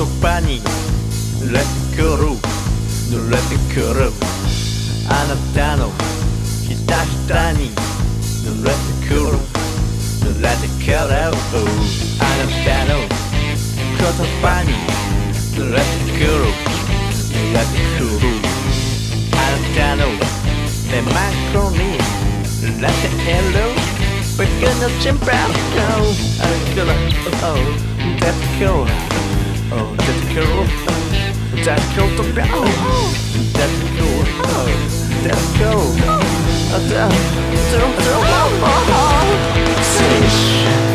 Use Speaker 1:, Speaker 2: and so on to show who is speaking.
Speaker 1: 葉に濡れてくる濡れてくるあなたのひたひたに濡れてくる濡れてくるあなたの言葉に濡れてくる濡れてくるあなたの目真っ黒に濡れている僕の心配 No I'm gonna oh that's cool oh that's cool that's cool to be oh that's cool oh that's cool oh that's cool